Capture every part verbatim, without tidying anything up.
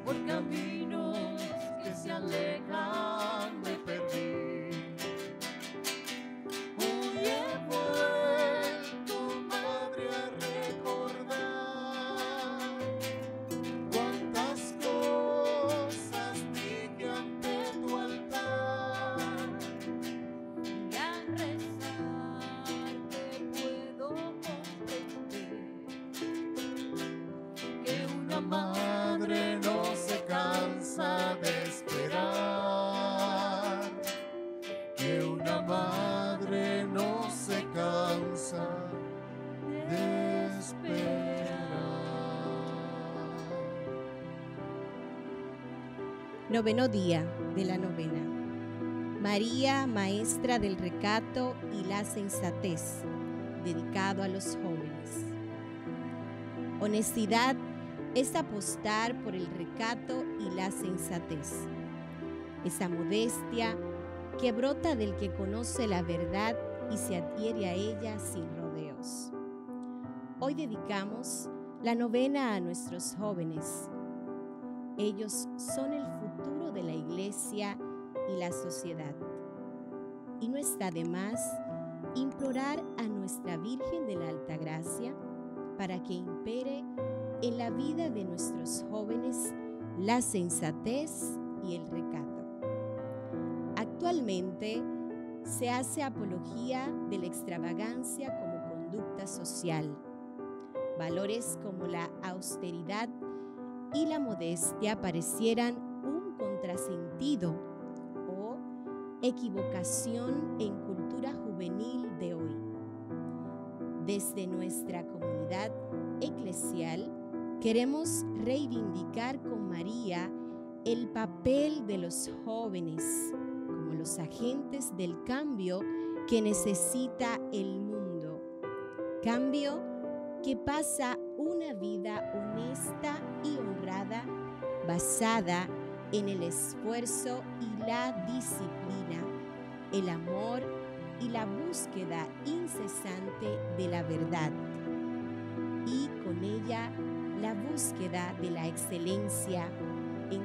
por caminos que se alejan me perdí. Hoy he vuelto, madre, a recordar cuántas cosas dije ante tu altar. Y al rezarte puedo comprender Que una madre no se cansa de esperar, que una madre no se cansa de esperar. Noveno día de la novena. María, maestra del recato y la sensatez, dedicado a los jóvenes. Honestidad es apostar por el recato y la sensatez. Esa modestia que brota del que conoce la verdad y se adhiere a ella sin rodeos. Hoy dedicamos la novena a nuestros jóvenes. Ellos son el futuro de la iglesia y la sociedad. Y no está de más implorar a nuestra Virgen de la Altagracia para que impere en la vida de nuestros jóvenes la sensatez y el recato. Actualmente se hace apología de la extravagancia como conducta social. Valores como la austeridad y la modestia parecieran un contrasentido o equivocación en cultura juvenil de hoy. Desde nuestra comunidad eclesial queremos reivindicar con María el papel de los jóvenes como los agentes del cambio que necesita el mundo. Cambio que pasa una vida honesta y honrada basada en el esfuerzo y la disciplina, el amor y la búsqueda incesante de la verdad, y con ella la búsqueda de la excelencia en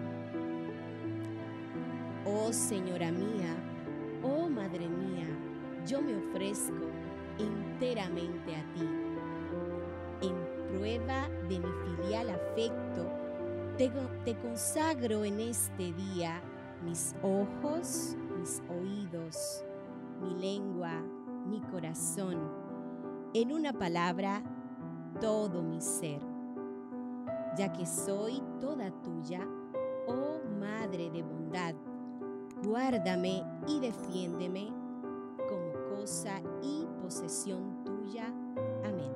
todo. Oh Señora mía, oh Madre mía, yo me ofrezco enteramente a ti. En prueba de mi filial afecto, te, te consagro en este día mis ojos, mis oídos, mi lengua, mi corazón, en una palabra, todo mi ser, ya que soy toda tuya, oh Madre de bondad, guárdame y defiéndeme como cosa y posesión tuya. Amén.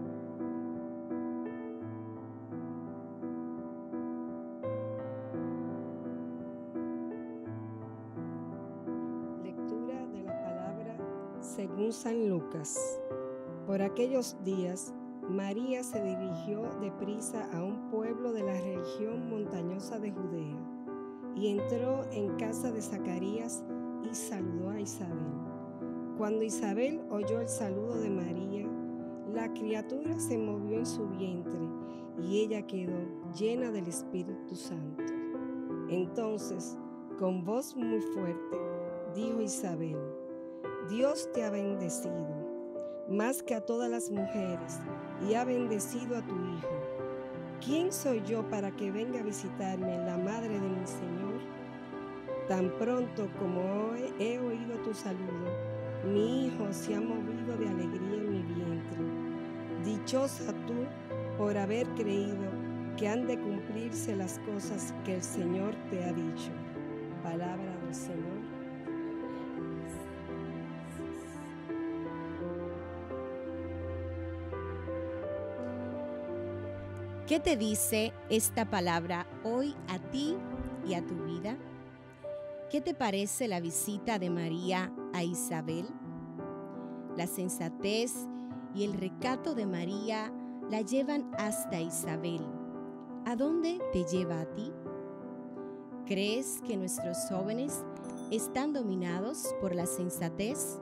Lectura de la palabra según San Lucas. Por aquellos días, María se dirigió deprisa a un pueblo de la región montañosa de Judea y entró en casa de Zacarías y saludó a Isabel. Cuando Isabel oyó el saludo de María, la criatura se movió en su vientre y ella quedó llena del Espíritu Santo. Entonces, con voz muy fuerte, dijo Isabel: Dios te ha bendecido más que a todas las mujeres y ha bendecido a tu hijo. ¿Quién soy yo para que venga a visitarme la madre de mi Señor? Tan pronto como he oído tu saludo, mi hijo se ha movido de alegría en mi vientre. Dichosa tú por haber creído que han de cumplirse las cosas que el Señor te ha dicho. Palabra del Señor. ¿Qué te dice esta palabra hoy a ti y a tu vida? ¿Qué te parece la visita de María a Isabel? La sensatez y el recato de María la llevan hasta Isabel. ¿A dónde te lleva a ti? ¿Crees que nuestros jóvenes están dominados por la sensatez?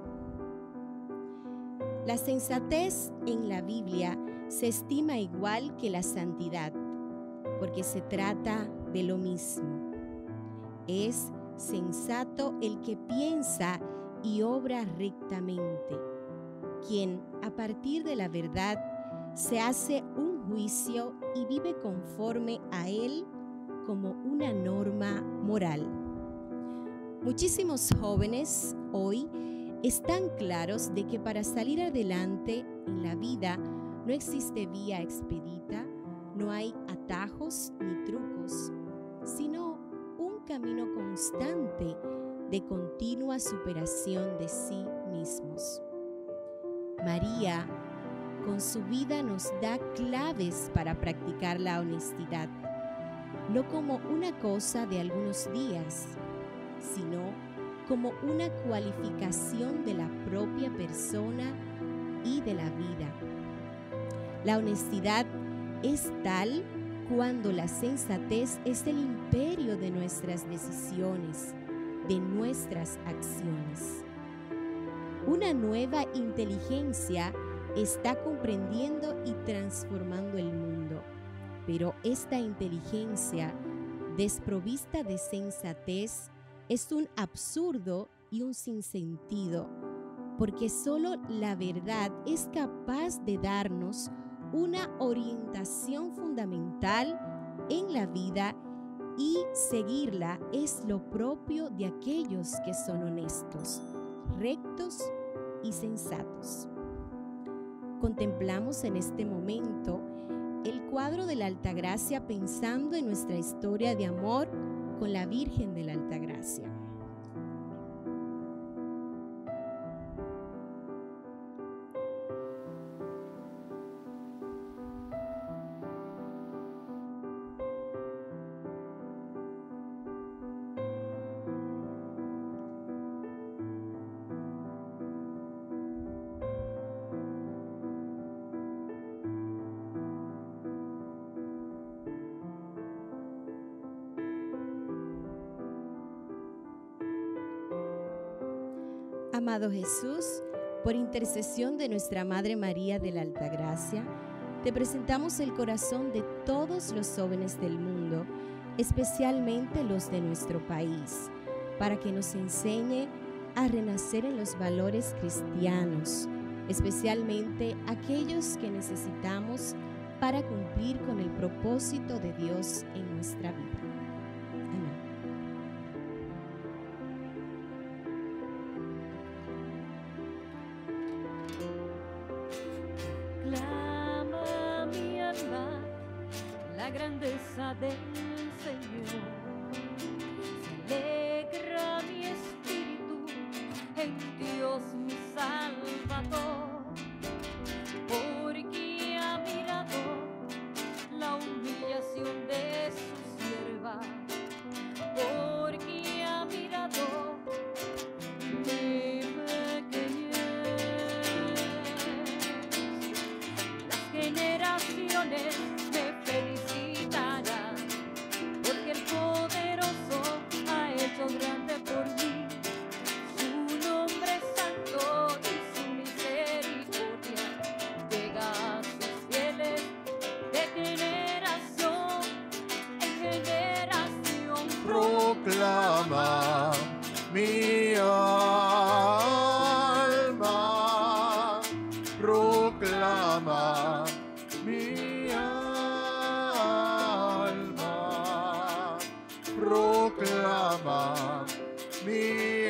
La sensatez en la Biblia se estima igual que la santidad. porque se trata de lo mismo. Es sensato el que piensa y obra rectamente, quien a partir de la verdad se hace un juicio y vive conforme a él como una norma moral. Muchísimos jóvenes hoy están claros de que para salir adelante en la vida no existe vía expedita, no hay atajos ni trucos, sino un camino constante de continua superación de sí mismos. María, con su vida, nos da claves para practicar la honestidad, no como una cosa de algunos días, sino como una cualificación de la propia persona y de la vida. La honestidad es tal cuando la sensatez es el imperio de nuestras decisiones, de nuestras acciones. Una nueva inteligencia está comprendiendo y transformando el mundo, pero esta inteligencia desprovista de sensatez es un absurdo y un sinsentido, porque solo la verdad es capaz de darnos una orientación fundamental en la vida, y seguirla es lo propio de aquellos que son honestos, rectos y sensatos. Contemplamos en este momento el cuadro de la Altagracia pensando en nuestra historia de amor con la Virgen de la Altagracia. Amado Jesús, por intercesión de nuestra Madre María de la Altagracia, te presentamos el corazón de todos los jóvenes del mundo, especialmente los de nuestro país, para que nos enseñe a renacer en los valores cristianos, especialmente aquellos que necesitamos para cumplir con el propósito de Dios en nuestra vida. La grandeza del Señor, se alegra mi espíritu en Dios mi Salvador, porque ha mirado la humillación de su sierva, porque ha mirado mi pequeñez. Las generaciones me felicitarán, porque el poderoso ha hecho grande por mí. Su nombre es santo y su misericordia llega a sus fieles de generación en generación. Proclama mi alma, proclama mi alma, proclama mi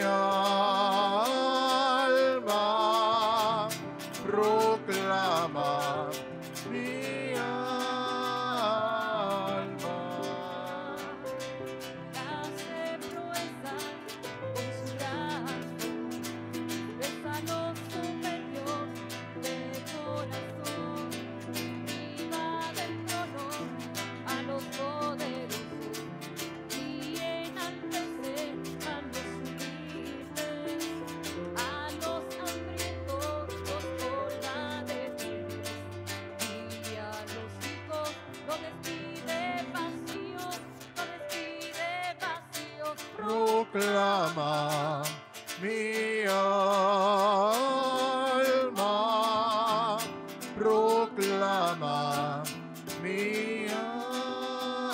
alma, proclama mi alma. Hace proeza con su brazo, besa lo superior de corazón, viva del trono a los poderosos y enaltece a los humildes, a los hambrientos los colma de bienes, y a los ricos los despide vacíos, los despide vacíos. Proclama mi alma, proclama mi alma,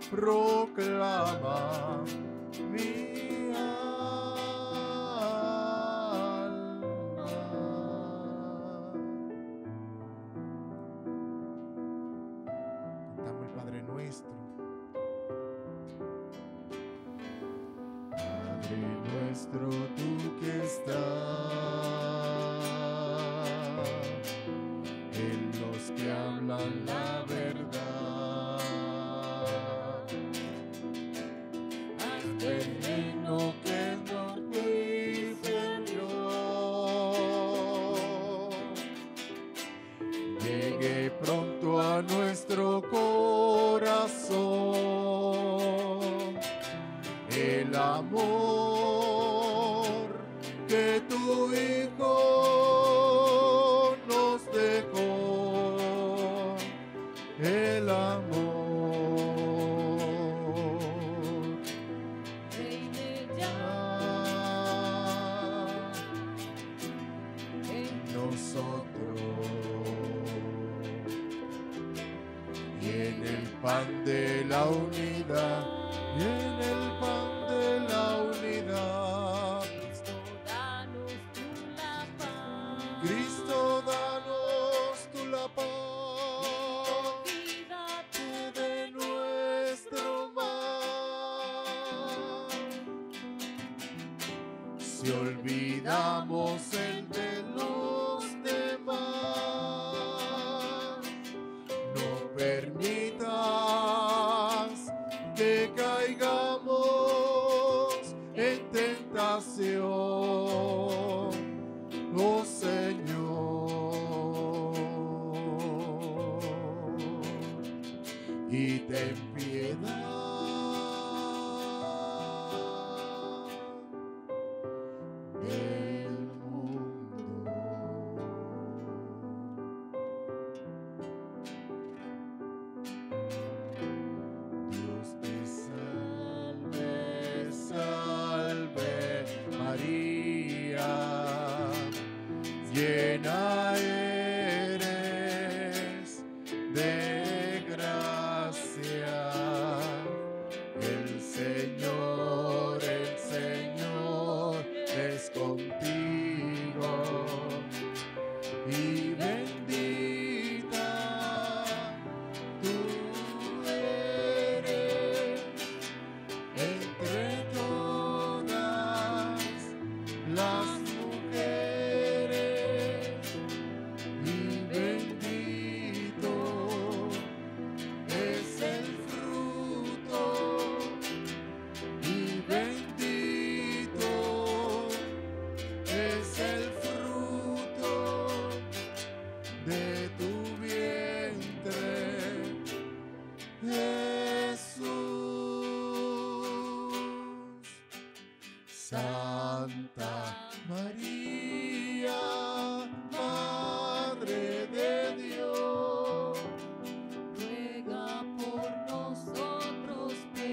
proclama mi Nuestro, tú que estás en los que hablan la verdad, haz veneno que es mortífero, llegue pronto a nuestro corazón el amor que tu Hijo nos dejó, el amor. Reine ya en nosotros y en el pan de la unidad, y en el pan de la unidad. Cristo, danos tú la paz. Olvídate de nuestro mal. Si olvidamos el de los demás, no permitas que caigamos en tentación, oh Señor, y ten piedad del mundo. Dios te salve, salve María, llena eres de gracia, el Señor, el Señor es contigo, y bendita tú eres entre todas las mujeres, y bendito es el fruto, y bendito es el fruto de tu vientre, Jesús. Santa María, Madre de Dios, ruega por nosotros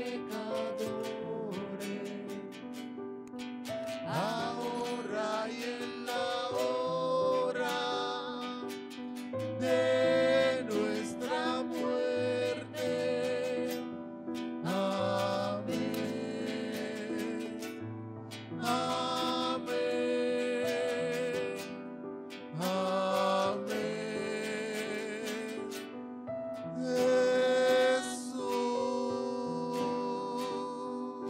pecadores, ahora y en la hora de nuestra muerte. Amén. Amén. Amén. Jesús.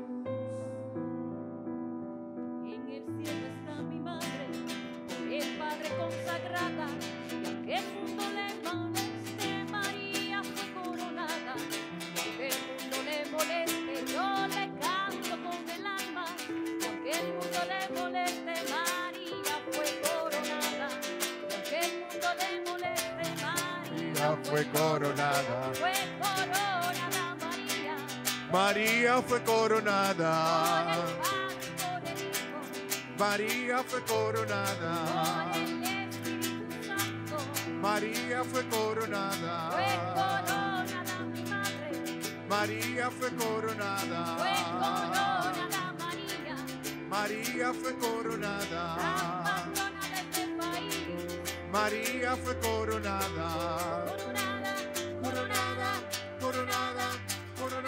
En el cielo está mi madre, por el Padre consagrada, y aunque el mundo le moleste, María fue coronada. Y aunque el mundo le moleste, yo le canto con el alma. Y aunque el mundo le moleste, María fue coronada. Y aunque el mundo le moleste, María Fue coronada. fue coronada María. María fue coronada. Por el Padre, por el Hijo, María fue por coronada. el Espíritu Santo. María fue coronada. Fue coronada mi madre, María fue coronada. fue coronada María, María fue la coronada. patrona de este país. María fue coronada. Coronada, Coronada, coronada, coronada.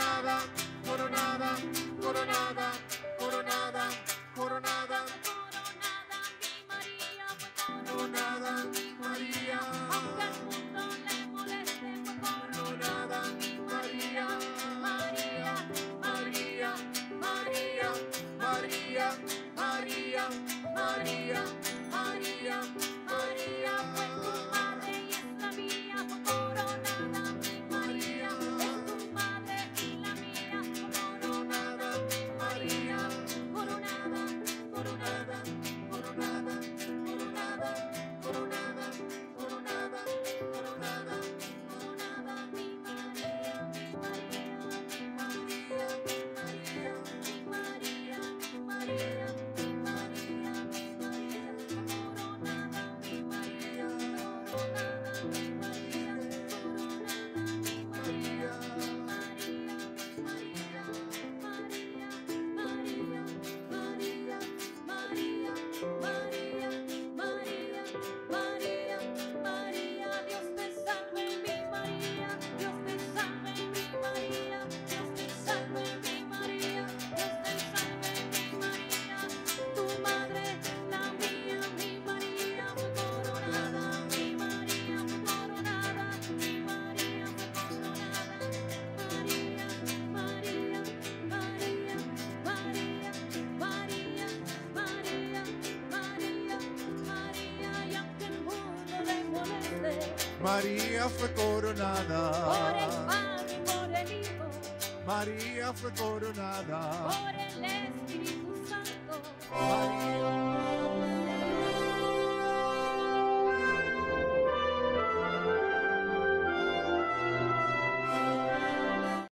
coronada, coronada, coronada, coronada, coronada, mi María fue coronada, María, aunque al mundo le moleste, fue coronada, mi María, María, María, María, María, María, María, María, María, fue tu madre y es la mía, fue coronada, mi María, es tu madre y la mía, fue coronada, mi María, coronada, coronada, coronada, coronada, coronada, coronada, coronada, coronada, mi María, mi María, mi María, mi María, mi María, mi María, mi María, mi María, coronada, mi María, coronada, mi María, coronada, mi María, mi María, mi María, María, María, María, María, María, María, María, María, Dios te salve mi María, Dios te salve mi María, Dios te salve mi María, Dios te salve mi María, tu madre, la mía, mi María fue coronada, mi María fue coronada, mi María fue coronada, María, María, María, María, María, María, María, María, y aunque el mundo le moleste, María fue por el coronada, Padre y por el Hijo, María fue coronada, por el